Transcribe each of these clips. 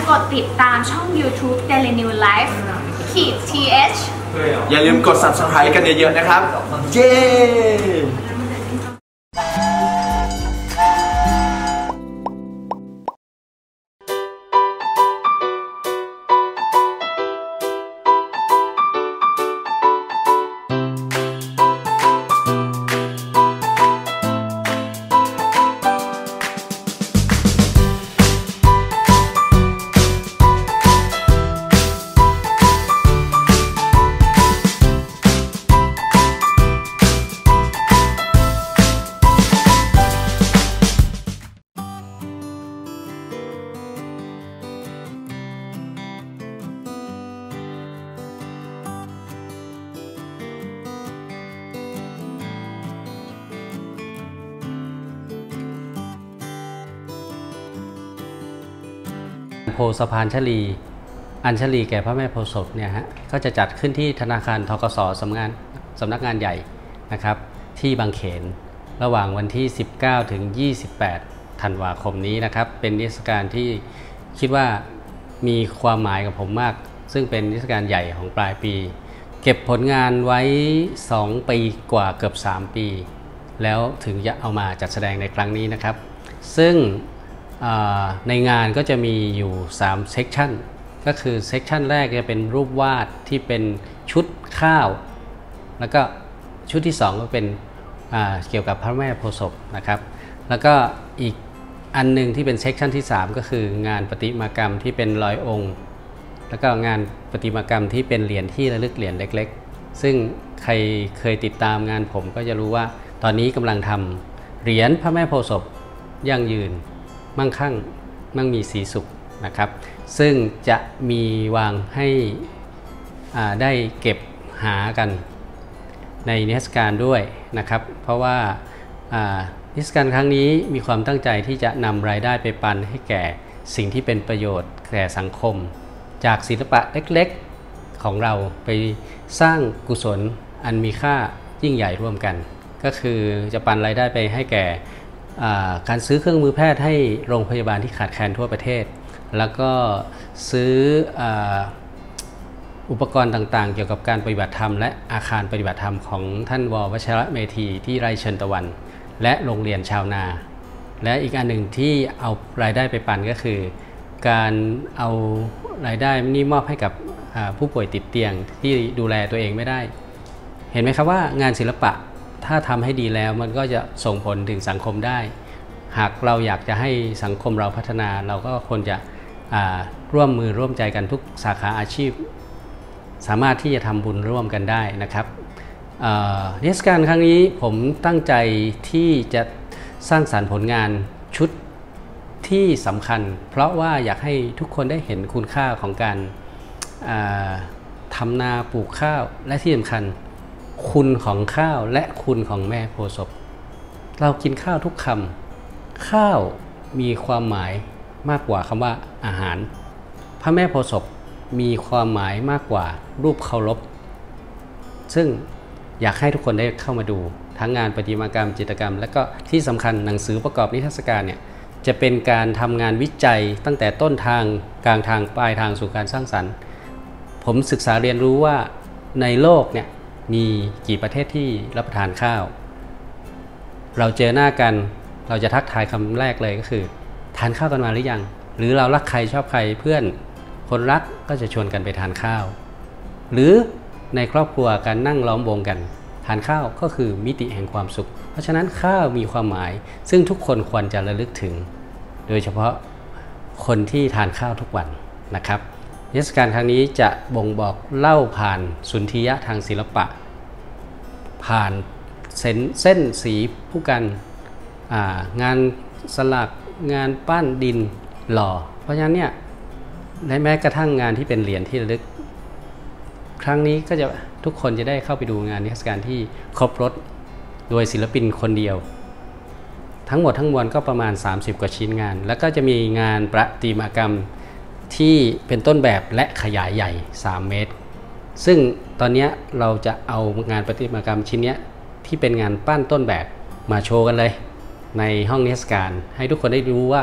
กดติดตามช่อง YouTube Daily New Life _th อย่าลืมกด Subscribe กันเยอะๆนะครับเย้โพสะพานชลีอัญชลีแก่พระแม่โพธิ์ศพเนี่ยฮะก็จะจัดขึ้นที่ธนาคารธกส.สำนักงานใหญ่นะครับที่บางเขนระหว่างวันที่19ถึง28ธันวาคมนี้นะครับเป็นนิทรรศการที่คิดว่ามีความหมายกับผมมากซึ่งเป็นนิทรรศการใหญ่ของปลายปีเก็บผลงานไว้2 ปีกว่าเกือบ3 ปีแล้วถึงจะเอามาจัดแสดงในครั้งนี้นะครับซึ่งในงานก็จะมีอยู่3 เซกชันก็คือเซกชันแรกจะเป็นรูปวาดที่เป็นชุดข้าวแล้วก็ชุดที่2ก็เป็นเกี่ยวกับพระแม่โพธิ์ศพนะครับแล้วก็อีกอันนึงที่เป็นเซกชันที่3ก็คืองานประติมากรรมที่เป็นลอยองค์แล้วก็งานประติมากรรมที่เป็นเหรียญที่ระลึกเหรียญเล็กๆซึ่งใครเคยติดตามงานผมก็จะรู้ว่าตอนนี้กำลังทำเหรียญพระแม่โพธิ์ศพยั่งยืนมั่งคั่งมั่งมีสีสุขนะครับซึ่งจะมีวางให้ได้เก็บหากันในนิทรรศการด้วยนะครับเพราะว่านิทรรศการครั้งนี้มีความตั้งใจที่จะนำรายได้ไปปันให้แก่สิ่งที่เป็นประโยชน์แก่สังคมจากศิลปะเล็กๆของเราไปสร้างกุศลอันมีค่ายิ่งใหญ่ร่วมกันก็คือจะปันรายได้ไปให้แก่การซื้อเครื่องมือแพทย์ให้โรงพยาบาลที่ขาดแคลนทั่วประเทศแล้วก็ซื้ออุปกรณ์ต่างๆเกี่ยวกับการปฏิบัติธรรมและอาคารปฏิบัติธรรมของท่านว.วชรเมธีที่ไร่เชิญตะวันและโรงเรียนชาวนาและอีกอันหนึ่งที่เอารายได้ไปปันก็คือการเอารายได้นี่มอบให้กับผู้ป่วยติดเตียงที่ดูแลตัวเองไม่ได้เห็นไหมครับว่างานศิลปะถ้าทำให้ดีแล้วมันก็จะส่งผลถึงสังคมได้หากเราอยากจะให้สังคมเราพัฒนาเราก็ควรจะร่วมมือร่วมใจกันทุกสาขาอาชีพสามารถที่จะทำบุญร่วมกันได้นะครับนิทรรศการครั้งนี้ผมตั้งใจที่จะสร้างสรรค์ผลงานชุดที่สำคัญเพราะว่าอยากให้ทุกคนได้เห็นคุณค่าของการทำนาปลูกข้าวและที่สำคัญคุณของข้าวและคุณของแม่โพธิ์ศพเรากินข้าวทุกคำข้าวมีความหมายมากกว่าคำว่าอาหารพระแม่โพธิ์ศพมีความหมายมากกว่ารูปเคารพซึ่งอยากให้ทุกคนได้เข้ามาดูทั้งงานประติมากรรมจิตรกรรมและก็ที่สำคัญหนังสือประกอบนิทรรศการเนี่ยจะเป็นการทำงานวิจัยตั้งแต่ต้นทางกลางทางปลายทางสู่การสร้างสรรค์ผมศึกษาเรียนรู้ว่าในโลกเนี่ยมีกี่ประเทศที่รับประทานข้าวเราเจอหน้ากันเราจะทักทายคำแรกเลยก็คือทานข้าวกันมาหรือยังหรือเรารักใครชอบใครเพื่อนคนรักก็จะชวนกันไปทานข้าวหรือในครอบครัวการนั่งล้อมวงกันทานข้าวก็คือมิติแห่งความสุขเพราะฉะนั้นข้าวมีความหมายซึ่งทุกคนควรจะระลึกถึงโดยเฉพาะคนที่ทานข้าวทุกวันนะครับนิทรรศการครั้งนี้จะบ่งบอกเล่าผ่านสุนทรียะทางศิลปะผ่านเส้นสีผู้กันงานสลักงานปั้นดินหล่อเพราะฉะนั้นเนี่ยและแม้กระทั่งงานที่เป็นเหรียญที่ระลึกครั้งนี้ก็จะทุกคนจะได้เข้าไปดูงานนิทรรศการที่ครบรสโดยศิลปินคนเดียวทั้งหมดทั้งมวลก็ประมาณ30 กว่าชิ้นงานแล้วก็จะมีงานประติมากรรมที่เป็นต้นแบบและขยายใหญ่3 เมตรซึ่งตอนนี้เราจะเอางานประติมากรรมชิ้นนี้ที่เป็นงานปั้นต้นแบบมาโชว์กันเลยในห้องนิทรรศการให้ทุกคนได้รู้ว่าก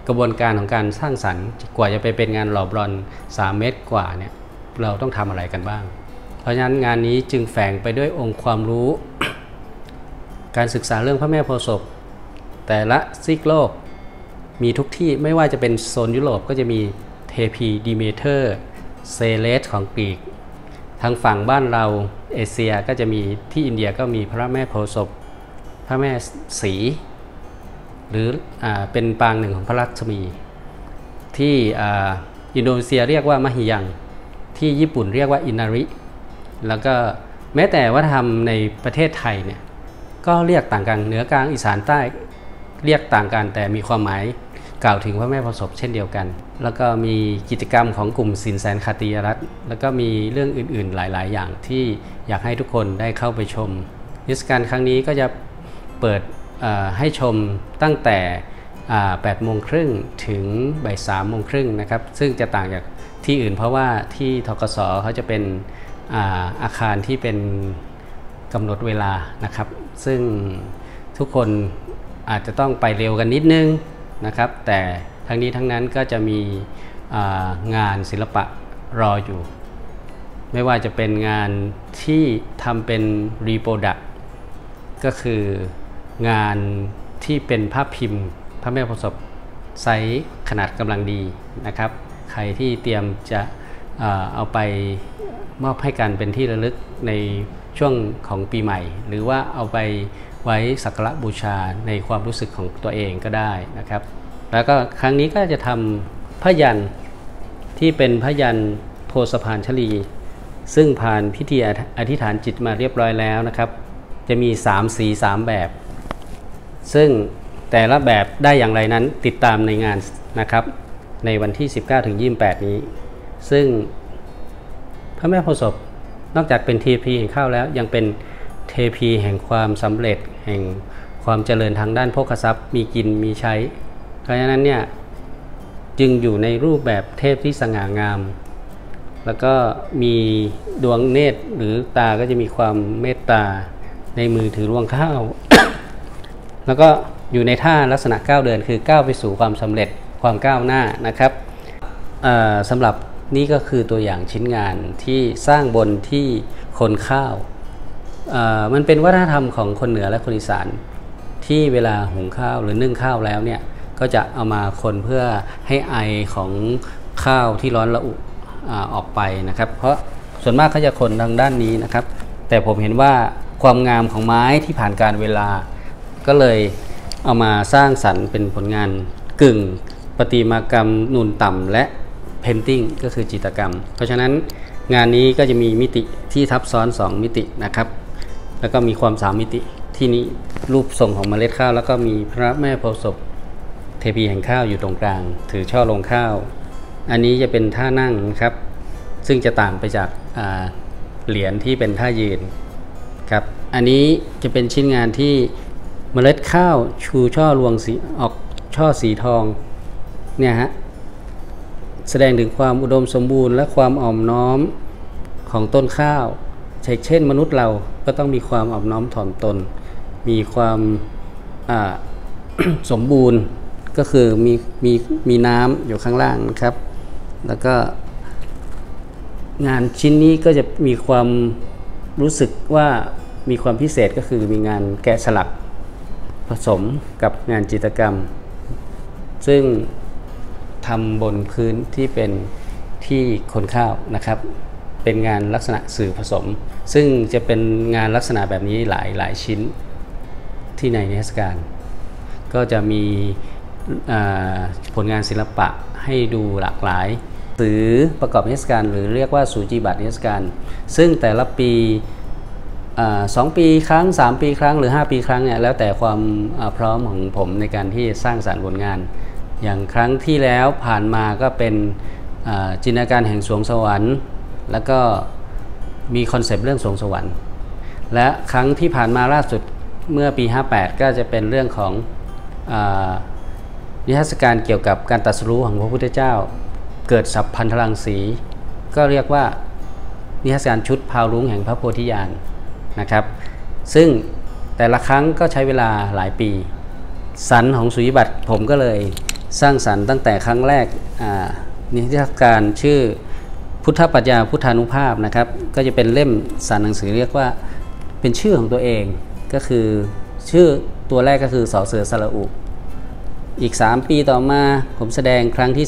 กระบวนการของการสร้างสรรค์กว่าจะไปเป็นงานหล่อบรอนซ์3 เมตรกว่าเนี่ยเราต้องทำอะไรกันบ้างเพราะฉะนั้นงานนี้จึงแฝงไปด้วยองค์ความรู้ การศึกษาเรื่องพระแม่โพธิ์ศพแต่ละซีกโลกมีทุกที่ไม่ว่าจะเป็นโซนยุโรปก็จะมีเทพีดิเมเทอร์เซเลสของกรีกทางฝั่งบ้านเราเอเชียก็จะมีที่อินเดียก็มีพระแม่โพธิ์ศพพระแม่ศรีหรือเป็นปางหนึ่งของพระลักษมีที่อินโดนีเซียเรียกว่ามหิยังที่ญี่ปุ่นเรียกว่าอินาริแล้วก็แม้แต่วัฒนธรรมในประเทศไทยเนี่ยก็เรียกต่างกันเหนือกลางอีสานใต้เรียกต่างกันแต่มีความหมายกล่าวถึงพระแม่โพธิ์ศพเช่นเดียวกันแล้วก็มีกิจกรรมของกลุ่มศิลป์แสนคติยรัตน์แล้วก็มีเรื่องอื่นๆหลายๆอย่างที่อยากให้ทุกคนได้เข้าไปชมนิทรรศการครั้งนี้ก็จะเปิดให้ชมตั้งแต่8 โมงครึ่งถึงบ่าย3 โมงครึ่งนะครับซึ่งจะต่างจากที่อื่นเพราะว่าที่ธกส.เขาจะเป็นอาคารที่เป็นกำหนดเวลานะครับซึ่งทุกคนอาจจะต้องไปเร็วกันนิดนึงนะครับแต่ทั้งนี้ทั้งนั้นก็จะมีงานศิลปะรออยู่ไม่ว่าจะเป็นงานที่ทำเป็นรีโปรดักต์ก็คืองานที่เป็นภาพพิมพ์พระแม่โพธิ์ศพไซส์ขนาดกำลังดีนะครับใครที่เตรียมจะเอาไปมอบให้กันเป็นที่ระลึกในช่วงของปีใหม่หรือว่าเอาไปไว้สักการะบูชาในความรู้สึกของตัวเองก็ได้นะครับแล้วก็ครั้งนี้ก็จะทำพยัญชนะที่เป็นพยัญชนะโพสพานชลีซึ่งผ่านพิธีอธิษฐานจิตมาเรียบร้อยแล้วนะครับจะมี3 สี 3 แบบซึ่งแต่ละแบบได้อย่างไรนั้นติดตามในงานนะครับในวันที่ 19-28 นี้ซึ่งพระแม่โพธิ์ศพนอกจากเป็นเทพีแห่งข้าวแล้วยังเป็นเทพีแห่งความสำเร็จแห่งความเจริญทางด้านโภคทรัพย์มีกินมีใช้เพราะฉะนั้นเนี่ยจึงอยู่ในรูปแบบเทพที่สง่างามแล้วก็มีดวงเนตรหรือตาก็จะมีความเมตตาในมือถือรวงข้าว แล้วก็อยู่ในท่าลักษณะก้าวเดินคือก้าวไปสู่ความสำเร็จความก้าวหน้านะครับสำหรับนี่ก็คือตัวอย่างชิ้นงานที่สร้างบนที่คนข้าวมันเป็นวัฒนธรรมของคนเหนือและคนอีสานที่เวลาหุงข้าวหรือนึ่งข้าวแล้วเนี่ยก็จะเอามาคนเพื่อให้ไอของข้าวที่ร้อนระอุออกไปนะครับเพราะส่วนมากเขาจะคนทางด้านนี้นะครับแต่ผมเห็นว่าความงามของไม้ที่ผ่านการเวลาก็เลยเอามาสร้างสรรค์เป็นผลงานกึ่งประติมากรรมนูนต่ำและเพนติ้งก็คือจิตรกรรมเพราะฉะนั้นงานนี้ก็จะมีมิติที่ทับซ้อน2 มิตินะครับแล้วก็มีความ3 มิติที่นี้รูปทรงของเมล็ดข้าวแล้วก็มีพระแม่โพธิ์ศพเทพีแห่งข้าวอยู่ตรงกลางถือช่อรวงข้าวอันนี้จะเป็นท่านั่งครับซึ่งจะต่างไปจากเหรียญที่เป็นท่ายืนครับอันนี้จะเป็นชิ้นงานที่เมล็ดข้าวชูช่อรวงสีออกช่อสีทองเนี่ยฮะแสดงถึงความอุดมสมบูรณ์และความอ่อมน้อมของต้นข้าวเช่นมนุษย์เราก็ต้องมีความอ่อมน้อมถ่อมตนมีความสมบูรณ์ก็คือมีน้ำอยู่ข้างล่างนะครับแล้วก็งานชิ้นนี้ก็จะมีความรู้สึกว่ามีความพิเศษก็คือมีงานแกะสลักผสมกับงานจิตรกรรมซึ่งทำบนพื้นที่เป็นที่คนข้าวนะครับเป็นงานลักษณะสื่อผสมซึ่งจะเป็นงานลักษณะแบบนี้หลายชิ้นที่ในนิทรรศการก็จะมีผลงานศิลปะให้ดูหลากหลายสื่อประกอบนิทรรศการหรือเรียกว่าสูจิบัตรนิทรรศการซึ่งแต่ละปี2 ปีครั้ง3 ปีครั้งหรือ5 ปีครั้งเนี่ยแล้วแต่ความพร้อมของผมในการที่สร้างสรรค์ผลงานอย่างครั้งที่แล้วผ่านมาก็เป็นจินตนาการแห่งสวงสวรรค์แล้วก็มีคอนเซปต์เรื่องสวงสวรรค์และครั้งที่ผ่านมาล่าสุดเมื่อปี58ก็จะเป็นเรื่องของนิทรรศการเกี่ยวกับการตรัสรู้ของพระพุทธเจ้าเกิดสัพพันธรังสีก็เรียกว่านิทรรศการชุดพาวรุ้งแห่งพระโพธิญาณนะครับซึ่งแต่ละครั้งก็ใช้เวลาหลายปีสันของสุริบัตรผมก็เลยสร้างสรรค์ตั้งแต่ครั้งแรกนิทรรศการชื่อพุทธปรัชญาพุทธานุภาพนะครับก็จะเป็นเล่มสารหนังสือเรียกว่าเป็นชื่อของตัวเองก็คือชื่อตัวแรกก็คือสอเสือสระอุอีก3ปีต่อมาผมแสดงครั้งที่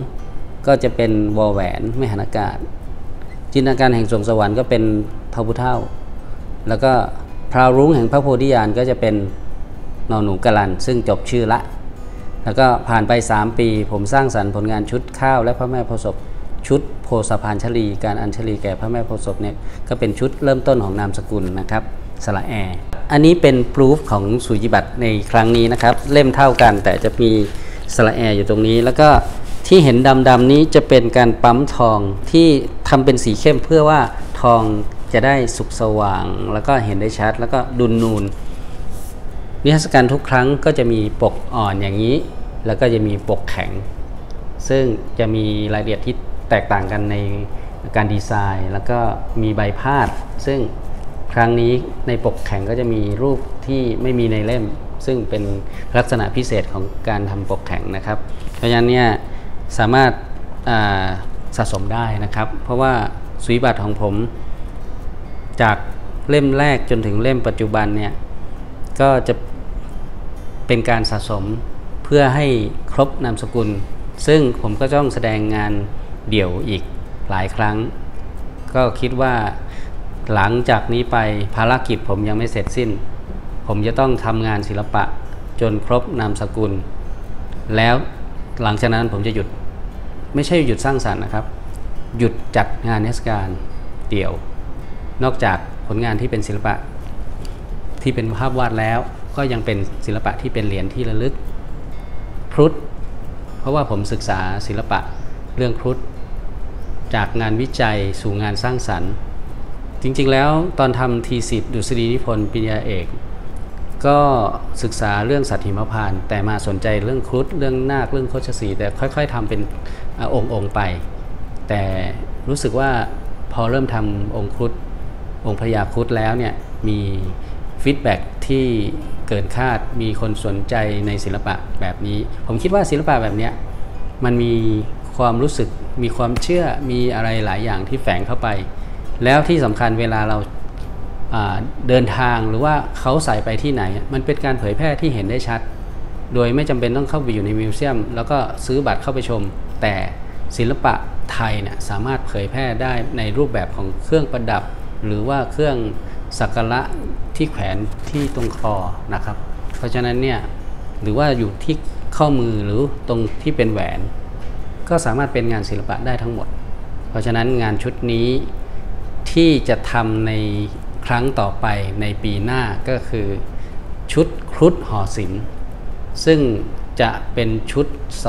2ก็จะเป็นวอแหวนไม่หันอากาศจินตนาการแห่งสวงสวรรค์ก็เป็นพระพุทธเจ้าแล้วก็พราวรุ้งแห่งพระโพธิญาณก็จะเป็นนอหนูกะลันซึ่งจบชื่อละแล้วก็ผ่านไป3ปีผมสร้างสรรค์ผลงานชุดข้าวและพระแม่โพธิ์ศพชุดโพสพานชลีการอัญชลีแก่พระแม่โพธิ์ศพเนี่ยก็เป็นชุดเริ่มต้นของนามสกุลนะครับสระแออันนี้เป็นพรูฟของสุญิบัตรในครั้งนี้นะครับเล่มเท่ากันแต่จะมีสระแออยู่ตรงนี้แล้วก็ที่เห็นดำๆนี้จะเป็นการปั๊มทองที่ทำเป็นสีเข้มเพื่อว่าทองจะได้สุกสว่างแล้วก็เห็นได้ชัดแล้วก็ดุลนูนนิทรรศการทุกครั้งก็จะมีปกอ่อนอย่างนี้แล้วก็จะมีปกแข็งซึ่งจะมีรายละเอียดที่แตกต่างกันในการดีไซน์แล้วก็มีใบพาดซึ่งครั้งนี้ในปกแข็งก็จะมีรูปที่ไม่มีในเล่มซึ่งเป็นลักษณะพิเศษของการทำปกแข็งนะครับเพราะฉะนั้นเนี่ยสามารถสะสมได้นะครับเพราะว่าสุญิบัตรของผมจากเล่มแรกจนถึงเล่มปัจจุบันเนี่ยก็จะเป็นการสะสมเพื่อให้ครบนามสกุลซึ่งผมก็ต้องแสดงงานเดี่ยวอีกหลายครั้งก็คิดว่าหลังจากนี้ไปภารกิจผมยังไม่เสร็จสิ้นผมจะต้องทำงานศิลปะจนครบนามสกุลแล้วหลังจากนั้นผมจะหยุดไม่ใช่หยุดสร้างสรรค์นะครับหยุดจัดงานเทศกาลเดี่ยวนอกจากผลงานที่เป็นศิลปะที่เป็นภาพวาดแล้วก็ยังเป็นศิลปะที่เป็นเหรียญที่ระลึกครุฑเพราะว่าผมศึกษาศิลปะเรื่องครุฑจากงานวิจัยสู่งานสร้างสรรค์จริงๆแล้วตอนทำทีสิทธิ์ดุษฎีนิพนธ์ปริญญาเอกก็ศึกษาเรื่องสัตว์หิมพานต์แต่มาสนใจเรื่องครุฑเรื่องนาคเรื่องโคชสีแต่ค่อยๆทำเป็นองค์ไปแต่รู้สึกว่าพอเริ่มทำองค์ครุฑองค์พญาครุฑแล้วเนี่ยมีฟีดแบ็กที่เกินคาดมีคนสนใจในศิลปะแบบนี้ผมคิดว่าศิลปะแบบนี้มันมีความรู้สึกมีความเชื่อมีอะไรหลายอย่างที่แฝงเข้าไปแล้วที่สำคัญเวลาเราเดินทางหรือว่าเขาใส่ไปที่ไหนมันเป็นการเผยแพร่ที่เห็นได้ชัดโดยไม่จำเป็นต้องเข้าไปอยู่ในมิวเซียมแล้วก็ซื้อบัตรเข้าไปชมแต่ศิลปะไทยเนี่ยสามารถเผยแพร่ได้ในรูปแบบของเครื่องประดับหรือว่าเครื่องสักการะที่แขวนที่ตรงคอนะครับเพราะฉะนั้นเนี่ยหรือว่าอยู่ที่ข้อมือหรือตรงที่เป็นแหวนก็สามารถเป็นงานศิลปะได้ทั้งหมดเพราะฉะนั้นงานชุดนี้ที่จะทำในครั้งต่อไปในปีหน้าก็คือชุดครุฑห่อศิลป์ซึ่งจะเป็นชุด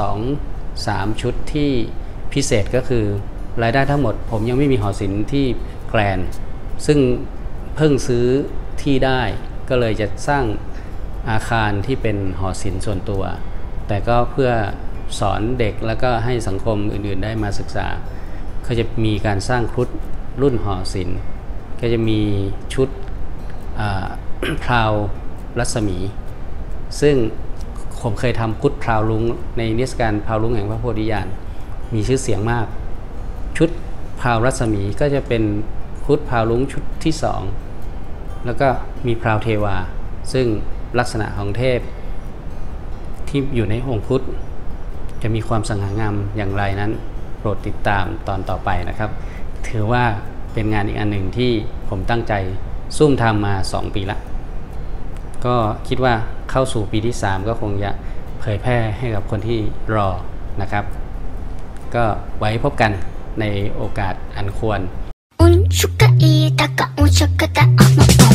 2-3 ชุดที่พิเศษก็คือรายได้ทั้งหมดผมยังไม่มีห่อศิลป์ที่แกรนด์ซึ่งเพิ่งซื้อที่ได้ก็เลยจะสร้างอาคารที่เป็นหอศิลป์ส่วนตัวแต่ก็เพื่อสอนเด็กแล้วก็ให้สังคมอื่นๆได้มาศึกษาก็จะมีการสร้างครุฑรุ่นหอศิลป์ก็จะมีชุดพราวรัศมีซึ่งผมเคยทำครุฑพราวรุ้งในนิทรรศการพราวรุ้งแห่งพระโพธิญาณมีชื่อเสียงมากชุดพราวรัศมีก็จะเป็นครุฑพราวรุ้งชุดที่2แล้วก็มีพราวเทวาซึ่งลักษณะของเทพที่อยู่ในองค์ครุฑจะมีความสง่างามอย่างไรนั้นโปรดติดตามตอนต่อไปนะครับถือว่าเป็นงานอีกอันหนึ่งที่ผมตั้งใจซุ่มทำมา2 ปีละก็คิดว่าเข้าสู่ปีที่3ก็คงจะเผยแพร่ให้กับคนที่รอนะครับก็ไว้พบกันในโอกาสอันควร